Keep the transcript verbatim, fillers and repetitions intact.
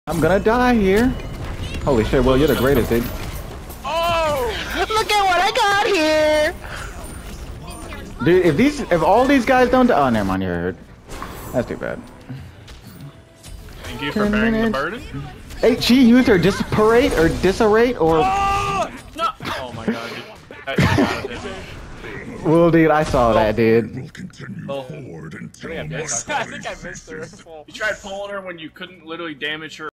I'm gonna die here. Holy shit, Will, you're the greatest, dude. Oh! Look at what I got here! Dude, if these, if all these guys don't die, oh, never mind, you're hurt. That's too bad. Thank you for bearing the burden. Hey, she used her disparate or disarray or. Oh! No! Oh my god, dude. I got it. Well, dude, I saw that, dude. Oh. I think I missed her. You tried pulling her when you couldn't literally damage her.